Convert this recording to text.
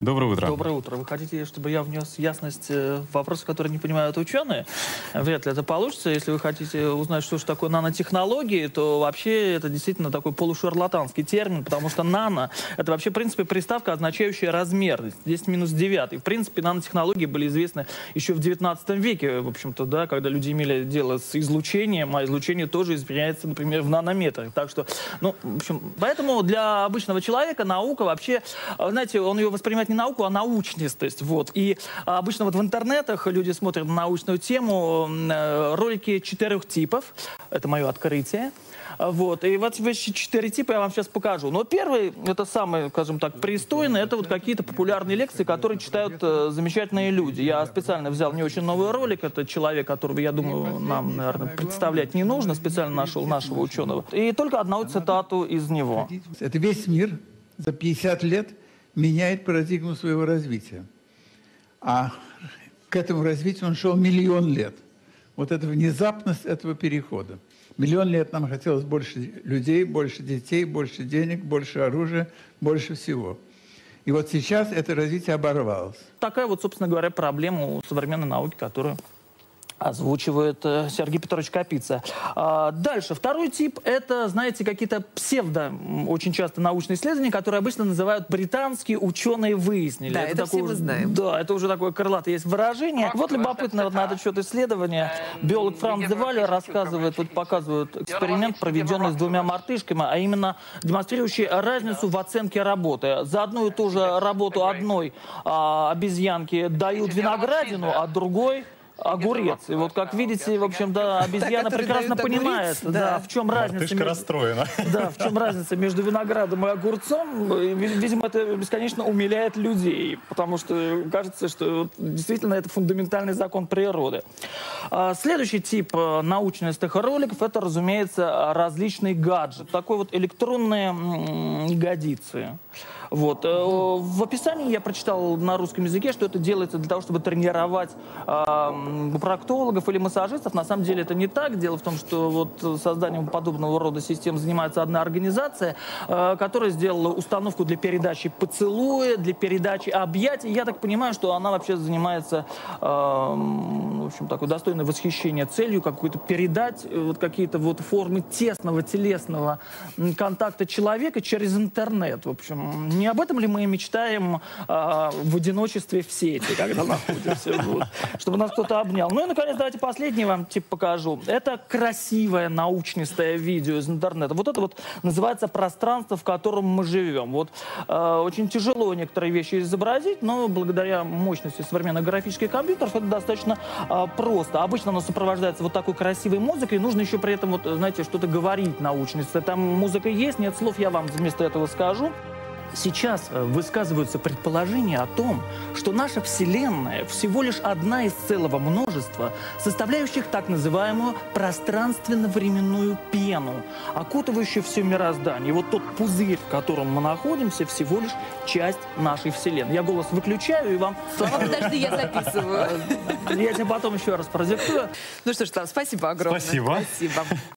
Доброе утро. Доброе утро. Вы хотите, чтобы я внес ясность в вопросы, которые не понимают ученые? Вряд ли это получится. Если вы хотите узнать, что же такое нанотехнологии, то вообще это действительно такой полушарлатанский термин, потому что нано — это вообще, в принципе, приставка, означающая размер, 10⁻⁹. В принципе, нанотехнологии были известны еще в 19 веке, в общем-то, да, когда люди имели дело с излучением, а излучение тоже измеряется, например, в нанометрах. Так что, ну, в общем, поэтому для обычного человека наука вообще, знаете, он ее воспринимает не науку, а научность. Вот. И обычно вот в интернетах люди смотрят на научную тему ролики 4 типов. Это мое открытие. Вот. И вот эти 4 типа я вам сейчас покажу. Но первый, это самый, скажем так, пристойный, это вот какие-то популярные лекции, которые читают замечательные люди. Я специально взял не очень новый ролик. Это человек, которого, я думаю, нам, наверное, представлять не нужно. Специально нашел нашего ученого. И только одну цитату из него. Это весь мир за 50 лет меняет парадигму своего развития. А к этому развитию он шел миллион лет. Вот эта внезапность этого перехода. Миллион лет нам хотелось больше людей, больше детей, больше денег, больше оружия, больше всего. И вот сейчас это развитие оборвалось. Такая вот, собственно говоря, проблема у современной науки, которую озвучивает Сергей Петрович Капица. Дальше. Второй тип — это, знаете, какие-то псевдо, очень часто научные исследования, которые обычно называют «британские ученые выяснили». Да, это все мы знаем. Да, это уже такое крылатое есть выражение. Вот любопытно вот на этот счет исследования. Биолог Франц Девалер рассказывает, вот показывает эксперимент, проведенный с 2 мартышками, а именно демонстрирующий разницу в оценке работы. За одну и ту же работу одной обезьянки дают виноградину, а другой огурец. И вот, как видите, в общем, да, обезьяна прекрасно понимает, да, в чем разница. Расстроена. Да, в чем разница между виноградом и огурцом. И, видимо, это бесконечно умиляет людей, потому что кажется, что действительно это фундаментальный закон природы. Следующий тип научных роликов — это, разумеется, различные гаджеты. Такой вот электронные ягодицы. Вот. В описании я прочитал на русском языке, что это делается для того, чтобы тренировать проктологов или массажистов. На самом деле это не так. Дело в том, что вот созданием подобного рода систем занимается одна организация, которая сделала установку для передачи поцелуя, для передачи объятий. Я так понимаю, что она вообще занимается, в общем, такой достойной восхищения целью, какую-то передать вот какие-то вот формы тесного телесного контакта человека через интернет. В общем, не об этом ли мы мечтаем в одиночестве в сети, когда находимся, вот, чтобы нас кто-то обнял? Ну и, наконец, давайте последний вам тип покажу. Это красивое научнистое видео из интернета. Вот это вот называется пространство, в котором мы живем. Вот очень тяжело некоторые вещи изобразить, но благодаря мощности современных графических компьютеров это достаточно просто. Обычно оно сопровождается вот такой красивой музыкой, и нужно еще при этом, вот, знаете, что-то говорить научности. Там музыка есть, нет слов, я вам вместо этого скажу. Сейчас высказываются предположения о том, что наша Вселенная всего лишь одна из целого множества, составляющих так называемую пространственно-временную пену, окутывающую все мироздание. И вот тот пузырь, в котором мы находимся, всего лишь часть нашей Вселенной. Я голос выключаю и вам... Подожди, я записываю. Я тебе потом еще раз продиктую. Ну что ж, спасибо огромное. Спасибо. Спасибо.